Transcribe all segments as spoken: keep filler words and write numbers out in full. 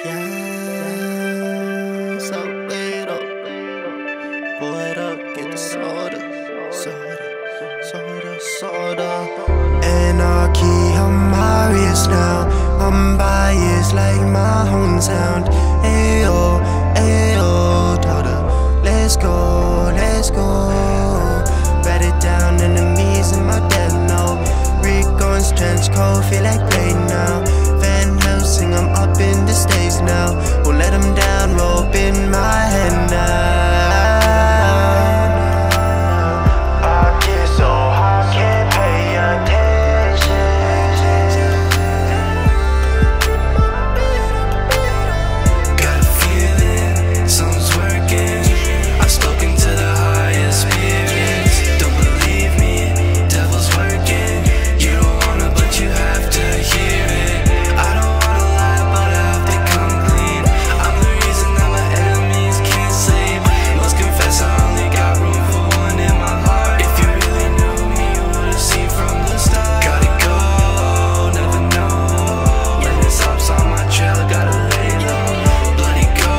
Yeah, so laid up, pour it up, get the soda, soda, soda, soda. Anarchy, I'm Marius now. I'm biased like my hometown. Ayo, ayo, daughter, let's go, let's go. Write it down, enemies in my death note. Rick Owens, trench coat, feel like play now. Van Helsing, I'm up in the States now. Won't let them down, rope in my hand now. I get so high, can't pay attention. Got a feeling something's working. I've spoken to the highest spirits. Don't believe me, devil's working. You don't wanna, but you have to hear it. I don't wanna lie, but I have to come clean. I'm the reason that my enemies can't sleep. Must confess I only got room for one in my heart. If you really knew me, you would've seen from the start. Gotta go, never know. When this hops on my trail, I gotta lay low. Bloody go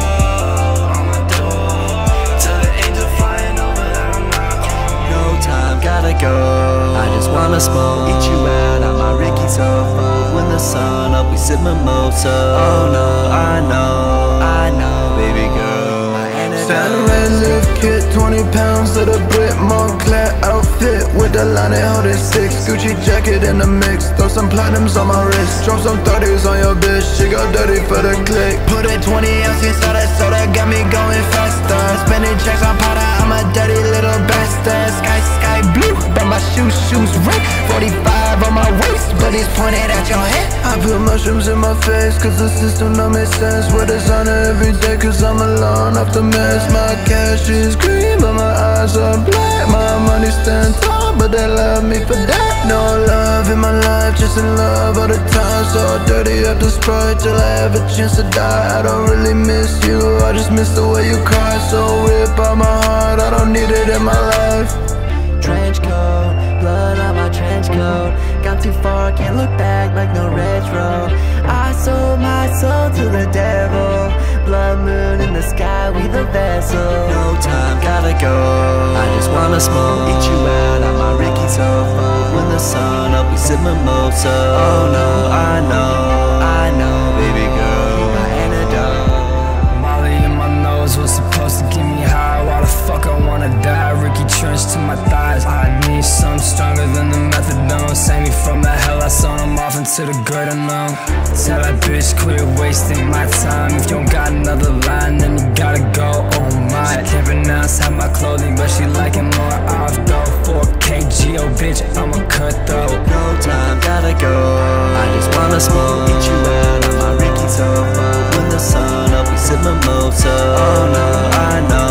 on my door. Tell the angel flying over that I'm not home. No time, gotta go. I just wanna smoke, eat you out on my Ricky sofa. When the sun up, we sip mimosa. Oh no, I know, I know, baby girl. My Stand red lift kit, twenty pounds of the Brit Montclair outfit with the line they hold it six. Gucci jacket in the mix, throw some platinums on my wrist. Drop some thirties on your bitch, she got dirty for the click. Put a twenty ounce inside that soda, got me going faster. Spending checks on powder, I'm a dirty little bastard. Sky, sky blue, but my shoes, shoes red. Forty-five on my waist, but it's pointed at your head. I put mushrooms in my face, cause the system don't make sense. Wear designer every day, cause I'm alone off the mess. My cash is green, but my eyes are black. My money stand tall, but they love me for that. No love in my life, just in love all the time. So dirty up the Sprite till I have a chance to die. I don't really miss you, I just miss the way you cry. So rip out my heart, I don't need it in my life. trench coat, blood on my trench coat. Gone too far, can't look back like no retro. I sold my soul to the devil. Blood moon in the sky, we the vessel. No time, gotta go. I just wanna smoke, eat you out on my Ricky sofa. When the sun up, we sip mimosa. Oh no, I know, I know, baby girl, my antidote. Molly in my nose was supposed to get me high. Why the fuck I wanna die? Ricky trench to my thighs. I need something stronger than the methadone. Save me from the hell I saw him off into the great unknown. Tell that bitch quit wasting my time. If you don't got another line, then you gotta go. Oh my, she can't pronounce half my clothing, but she like it more off though. four K G O bitch, I'm a cutthroat. No time, gotta go. I just wanna smoke, eat you out on my Ricky sofa. When the sun up, we sip mimosa. Oh no, I know.